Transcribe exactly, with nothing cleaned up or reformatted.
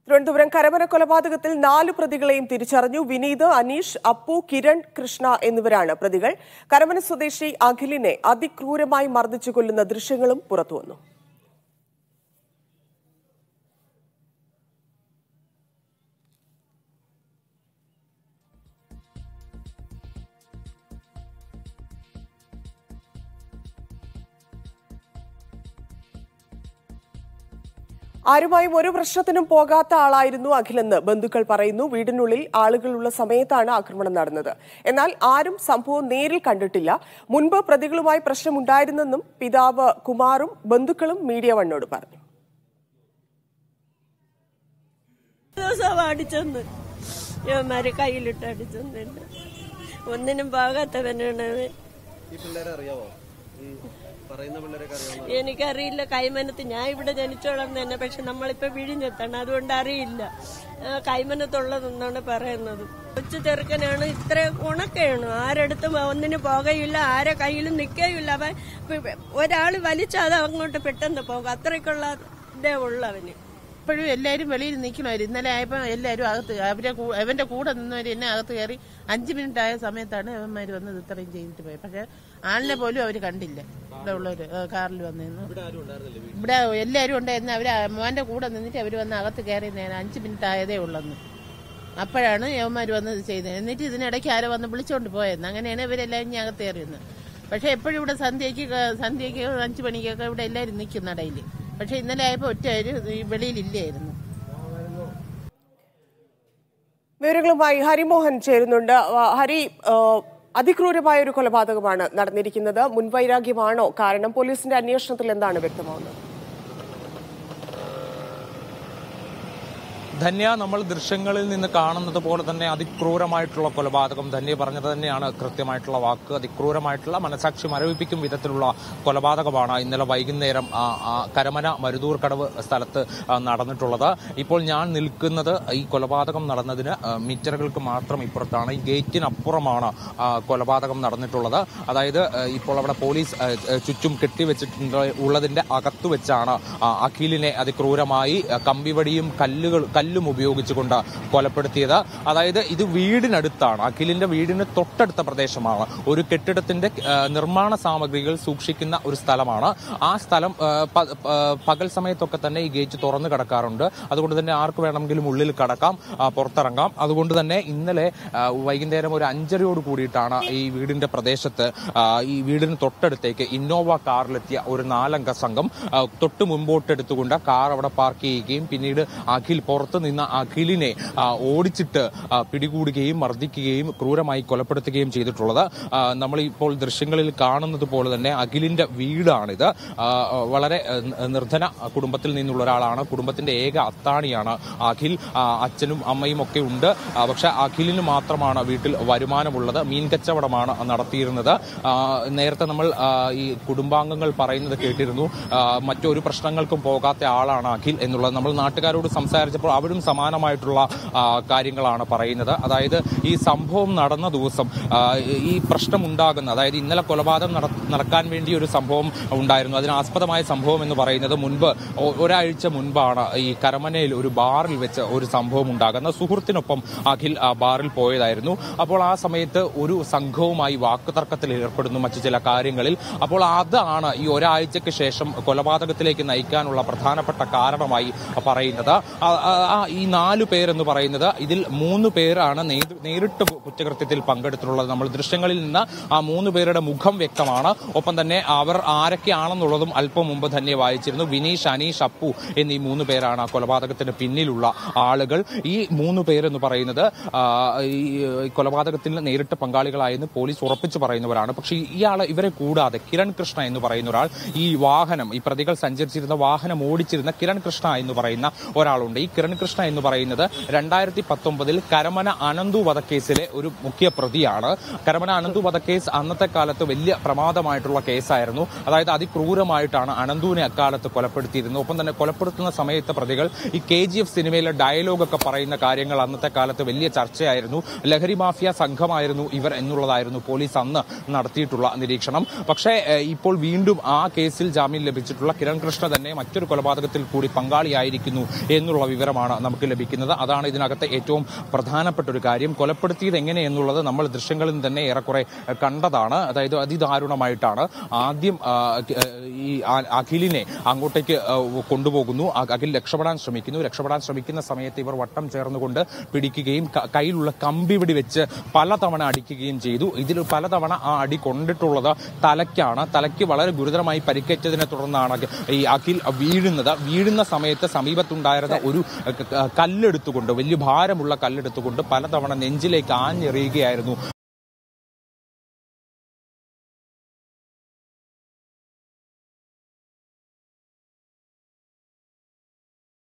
തിരുവനന്തപുരം കരമന കൊലപാതകത്തിൽ നാല് പ്രതികളെയും തിരിച്ചറിഞ്ഞു. വിനീത്, അനീഷ്, അപ്പു, കിരൺ കൃഷ്ണ എന്നിവരാണ് പ്രതികൾ. കരമന സ്വദേശി അഖിലിനെ അതിക്രൂരമായി മർദ്ദിച്ചു കൊല്ലുന്ന ദൃശ്യങ്ങളും പുറത്തുവന്നു. ആരുമായും ഒരു പ്രശ്നത്തിനും പോകാത്ത ആളായിരുന്നു അഖിലെന്ന് ബന്ധുക്കൾ പറയുന്നു. വീടിനുള്ളിൽ ആളുകളുള്ള സമയത്താണ് ആക്രമണം നടന്നത്. എന്നാൽ ആരും സംഭവം നേരിൽ കണ്ടിട്ടില്ല. മുൻപ് പ്രതികളുമായി പ്രശ്നമുണ്ടായിരുന്നെന്നും പിതാവ് കുമാറും ബന്ധുക്കളും മീഡിയ വണ്ണോട് പറഞ്ഞു. കയ്യിലിട്ട് അടിച്ചെന്നുണ്ട്. ഒന്നിനും പോകാത്തവനാണ്. എനിക്കറിയില്ല. കൈമനത്ത് ഞാൻ ഇവിടെ ജനിച്ചോളം തന്നെ, പക്ഷെ നമ്മളിപ്പോ വിഴിഞ്ഞെത്താണ്, അതുകൊണ്ട് അറിയില്ല. കൈമനത്തുള്ളതെന്നാണ് പറയുന്നത്. കൊച്ചു ചെറുക്കനാണ്, ഇത്ര ഉണക്കയാണ്. ആരെടുത്തും ഒന്നിനും പോകയില്ല, ആരെ കയ്യിലും നിൽക്കുകയില്ല. അവൻ ഒരാള് വലിച്ചാൽ അങ്ങോട്ട് പെട്ടെന്ന് പോകും. അത്രയ്ക്കുള്ള ഇതേ ഉള്ളവന്. ഇപ്പോഴും എല്ലാവരും വെളിയിൽ നിൽക്കണവര്. ഇന്നലെ ആയപ്പോൾ എല്ലാവരും അകത്ത്, അവരെ അവന്റെ കൂടെ നിന്നവർ എന്നെ അകത്ത് കയറി അഞ്ചു മിനിറ്റ് ആയ സമയത്താണ് അവന്മാര് വന്നത് ഇത്രയും ചെയ്തിട്ട് പോയത്. പക്ഷെ ആളിനെ പോലും അവര് കണ്ടില്ല. ഇവിടെ ഉള്ളവര് കാറിൽ വന്നിരുന്നു. ഇവിടെ എല്ലാവരും ഉണ്ടായിരുന്നു. അവര് മോന്റെ കൂടെ നിന്നിട്ട് അവര് വന്ന് അകത്ത് കയറി അഞ്ചു മിനിറ്റ് ആയതേ ഉള്ളെന്ന്. അപ്പോഴാണ് യവന്മാര് വന്നത് ചെയ്തത്. എന്നിട്ട് ഇതിനിടയ്ക്ക് ആരോ വന്ന് വിളിച്ചോണ്ട് പോയെന്ന്. അങ്ങനെയാണ് ഇവരെല്ലാം ഇനി അകത്ത് കയറിയെന്ന്. പക്ഷെ എപ്പോഴും ഇവിടെ സന്ധ്യയ്ക്ക് സന്ധ്യയ്ക്ക് അഞ്ചു മണിക്കൊക്കെ ഇവിടെ എല്ലാവരും നിൽക്കും നടയിൽ. പക്ഷെ ഇന്നലെ ആയപ്പോ ഒറ്റ വെളിയിലില്ലായിരുന്നു. വിവരങ്ങളുമായി ഹരിമോഹൻ ചേരുന്നുണ്ട്. ഹരി, അതിക്രൂരമായ ഒരു കൊലപാതകമാണ് നടന്നിരിക്കുന്നത്. മുൻവൈരാഗ്യമാണോ കാരണം? പോലീസിന്റെ അന്വേഷണത്തിൽ എന്താണ് വ്യക്തമാവുന്നത്? ധന്യ, നമ്മൾ ദൃശ്യങ്ങളിൽ നിന്ന് കാണുന്നത് പോലെ തന്നെ അതിക്രൂരമായിട്ടുള്ള കൊലപാതകം. ധന്യ പറഞ്ഞത് തന്നെയാണ് കൃത്യമായിട്ടുള്ള വാക്ക്. അതിക്രൂരമായിട്ടുള്ള മനസാക്ഷി മരവിപ്പിക്കും വിധത്തിലുള്ള കൊലപാതകമാണ് ഇന്നലെ വൈകുന്നേരം കരമന മരുതൂർ കടവ് സ്ഥലത്ത് നടന്നിട്ടുള്ളത്. ഇപ്പോൾ ഞാൻ നിൽക്കുന്നത് ഈ കൊലപാതകം നടന്നതിന് മീറ്ററുകൾക്ക് മാത്രം ഇപ്പുറത്താണ്. ഈ ഗേറ്റിനപ്പുറമാണ് കൊലപാതകം നടന്നിട്ടുള്ളത്. അതായത് ഇപ്പോൾ അവിടെ പോലീസ് ചുറ്റും കെട്ടിവെച്ചിട്ടുണ്ട്. ഉള്ളതിന്റെ അകത്തു വെച്ചാണ് അഖിലിനെ അതിക്രൂരമായി കമ്പിവടിയും കല്ലുകൾ കല്ലും ഉപയോഗിച്ചുകൊണ്ട് കൊലപ്പെടുത്തിയത്. അതായത് ഇത് വീടിനടുത്താണ്, അഖിലിന്റെ വീടിന് തൊട്ടടുത്ത പ്രദേശമാണ്. ഒരു കെട്ടിടത്തിന്റെ നിർമ്മാണ സാമഗ്രികൾ സൂക്ഷിക്കുന്ന ഒരു സ്ഥലമാണ്. ആ സ്ഥലം പകൽ സമയത്തൊക്കെ തന്നെ ഈ ഗേറ്റ് തുറന്നു കിടക്കാറുണ്ട്. അതുകൊണ്ട് തന്നെ ആർക്ക് വേണമെങ്കിലും ഉള്ളിൽ കടക്കാം, പുറത്തിറങ്ങാം. അതുകൊണ്ട് തന്നെ ഇന്നലെ വൈകുന്നേരം ഒരു അഞ്ചരയോട് കൂടിയിട്ടാണ് ഈ വീടിന്റെ പ്രദേശത്ത് ഈ വീടിന് തൊട്ടടുത്തേക്ക് ഇന്നോവ കാറിലെത്തിയ ഒരു നാലംഗ സംഘം തൊട്ട് മുമ്പോട്ടെടുത്തുകൊണ്ട് കാർ അവിടെ പാർക്ക് ചെയ്യുകയും പിന്നീട് അഖിൽ പുറത്ത് നിന്ന് അഖിലിനെ ഓടിച്ചിട്ട് പിടികൂടുകയും മർദ്ദിക്കുകയും ക്രൂരമായി കൊലപ്പെടുത്തുകയും ചെയ്തിട്ടുള്ളത്. നമ്മൾ ഇപ്പോൾ ദൃശ്യങ്ങളിൽ കാണുന്നത് പോലെ തന്നെ അഖിലിന്റെ വീടാണിത്. വളരെ നിർധന കുടുംബത്തിൽ നിന്നുള്ള ഒരാളാണ്. കുടുംബത്തിന്റെ ഏക അത്താണിയാണ് അഖിൽ. അച്ഛനും അമ്മയും ഒക്കെ ഉണ്ട്. പക്ഷെ അഖിലിന് മാത്രമാണ് വീട്ടിൽ വരുമാനമുള്ളത്. മീൻ കച്ചവടമാണ് നടത്തിയിരുന്നത്. നേരത്തെ നമ്മൾ ഈ കുടുംബാംഗങ്ങൾ പറയുന്നത് കേട്ടിരുന്നു. മറ്റൊരു പ്രശ്നങ്ങൾക്കും പോകാത്ത ആളാണ് അഖിൽ എന്നുള്ളത്. നമ്മൾ നാട്ടുകാരോട് സംസാരിച്ചപ്പോൾ അവരും സമാനമായിട്ടുള്ള കാര്യങ്ങളാണ് പറയുന്നത്. അതായത് ഈ സംഭവം നടന്ന ദിവസം ഈ പ്രശ്നം ഉണ്ടാകുന്ന, അതായത് ഇന്നലെ കൊലപാതകം നടക്കാൻ വേണ്ടി ഒരു സംഭവം ഉണ്ടായിരുന്നു. അതിനാസ്പദമായ സംഭവം എന്ന് പറയുന്നത് മുൻപ് ഒരാഴ്ച മുൻപാണ് ഈ കരമനയിൽ ഒരു ബാറിൽ വെച്ച് ഒരു സംഭവം ഉണ്ടാകുന്നത്. സുഹൃത്തിനൊപ്പം അഖിൽ ബാറിൽ പോയതായിരുന്നു. അപ്പോൾ ആ സമയത്ത് ഒരു സംഘവുമായി വാക്കുതർക്കത്തിൽ ഏർപ്പെടുന്നു മറ്റു ചില കാര്യങ്ങളിൽ. അപ്പോൾ അതാണ് ഈ ഒരാഴ്ചക്ക് ശേഷം കൊലപാതകത്തിലേക്ക് നയിക്കാനുള്ള പ്രധാനപ്പെട്ട കാരണമായി പറയുന്നത്. ഈ നാലു പേരെന്ന് പറയുന്നത് ഇതിൽ മൂന്ന് പേരാണ് നേരിട്ട് കുറ്റകൃത്യത്തിൽ പങ്കെടുത്തിട്ടുള്ളത്. നമ്മൾ ദൃശ്യങ്ങളിൽ നിന്ന് ആ മൂന്ന് പേരുടെ മുഖം വ്യക്തമാണ്. ഒപ്പം തന്നെ അവർ ആരൊക്കെയാണെന്നുള്ളതും അല്പം മുമ്പ് തന്നെ വായിച്ചിരുന്നു. വിനീഷ്, അനീഷ്, അപ്പു എന്നീ മൂന്ന് പേരാണ് ആ കൊലപാതകത്തിന് പിന്നിലുള്ള ആളുകൾ. ഈ മൂന്ന് പേരെന്ന് പറയുന്നത് ഈ കൊലപാതകത്തിൽ നേരിട്ട് പങ്കാളികളായെന്ന് പോലീസ് ഉറപ്പിച്ചു പറയുന്നവരാണ്. പക്ഷേ ഇയാൾ ഇവരെ കൂടാതെ കിരൺ കൃഷ്ണ എന്ന് പറയുന്ന ഒരാൾ, ഈ വാഹനം ഈ പ്രതികൾ സഞ്ചരിച്ചിരുന്ന വാഹനം ഓടിച്ചിരുന്ന കിരൺ കൃഷ്ണ എന്ന് പറയുന്ന ഒരാളുണ്ട്. ഈ കിരൺ കൃഷ്ണ എന്ന് പറയുന്നത് രണ്ടായിരത്തി പത്തൊമ്പതിൽ കരമന അനന്തു വധക്കേസിലെ ഒരു മുഖ്യ പ്രതിയാണ്. കരമന അനന്തു വധക്കേസ് അന്നത്തെ കാലത്ത് വലിയ പ്രമാദമായിട്ടുള്ള കേസായിരുന്നു. അതായത് അതിക്രൂരമായിട്ടാണ് അനന്തുവിനെ അക്കാലത്ത് കൊലപ്പെടുത്തിയിരുന്നത്. ഒപ്പം തന്നെ കൊലപ്പെടുത്തുന്ന സമയത്തെ പ്രതികൾ ഈ കെ ജി എഫ് സിനിമയിലെ ഡയലോഗൊക്കെ പറയുന്ന കാര്യങ്ങൾ അന്നത്തെ കാലത്ത് വലിയ ചർച്ചയായിരുന്നു. ലഹരി മാഫിയ സംഘമായിരുന്നു ഇവർ എന്നുള്ളതായിരുന്നു പോലീസ് അന്ന് നടത്തിയിട്ടുള്ള നിരീക്ഷണം. പക്ഷേ ഇപ്പോൾ വീണ്ടും ആ കേസിൽ ജാമ്യം ലഭിച്ചിട്ടുള്ള കിരൺ കൃഷ്ണ തന്നെ മറ്റൊരു കൊലപാതകത്തിൽ കൂടി പങ്കാളിയായിരിക്കുന്നു എന്നുള്ള വിവരമാണ് ദൃശ്യങ്ങളാണ് നമുക്ക് ലഭിക്കുന്നത്. അതാണ് ഇതിനകത്തെ ഏറ്റവും പ്രധാനപ്പെട്ട ഒരു കാര്യം. കൊലപ്പെടുത്തിയത് എങ്ങനെയെന്നുള്ളത് നമ്മൾ ദൃശ്യങ്ങളിൽ നിന്ന് തന്നെ ഏറെക്കുറെ കണ്ടതാണ്. അതായത് അതിദാരുണമായിട്ടാണ് ആദ്യം ഈ അഖിലിനെ അങ്ങോട്ടേക്ക് കൊണ്ടുപോകുന്നു. അഖിൽ രക്ഷപ്പെടാൻ ശ്രമിക്കുന്നു. രക്ഷപ്പെടാൻ ശ്രമിക്കുന്ന സമയത്ത് ഇവർ വട്ടം ചേർന്നുകൊണ്ട് പിടിക്കുകയും കയ്യിലുള്ള കമ്പി വെടി വെച്ച് പലതവണ അടിക്കുകയും ചെയ്തു. ഇതിൽ പലതവണ ആ അടി കൊണ്ടിട്ടുള്ളത് തലയ്ക്കാണ്. തലയ്ക്ക് വളരെ ഗുരുതരമായി പരിക്കേറ്റതിനെ തുടർന്നാണ് ഈ അഖിൽ വീഴുന്നത്. വീഴുന്ന സമയത്ത് സമീപത്തുണ്ടായിരുന്ന ഒരു കല്ലെടുത്തുകൊണ്ട്, വലിയ ഭാരമുള്ള കല്ലെടുത്തുകൊണ്ട് പലതവണ നെഞ്ചിലേക്ക് ആഞ്ഞെറിയുകയായിരുന്നു